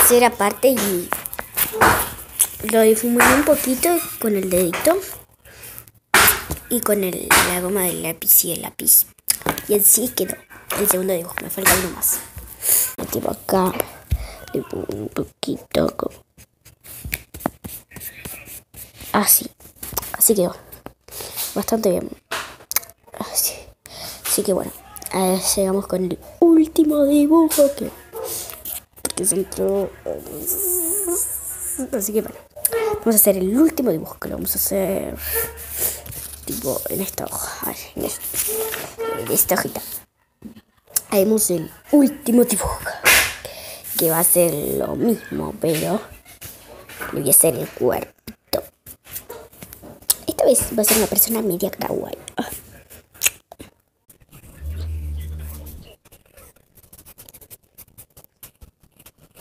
hacer aparte y lo difuminé un poquito con el dedito y con la goma del lápiz y el lápiz. Y así quedó el segundo dibujo. Me falta uno más. Tipo acá, tipo un poquito. Así quedó. Bastante bien. Así que bueno, llegamos con el último dibujo que se entró. Así que bueno, vamos a hacer el último dibujo, que lo vamos a hacer tipo en esta hoja, en esta hojita. Haremos el último dibujo, que va a ser lo mismo, pero le voy a hacer el cuerpito. Esta vez va a ser una persona media kawaii.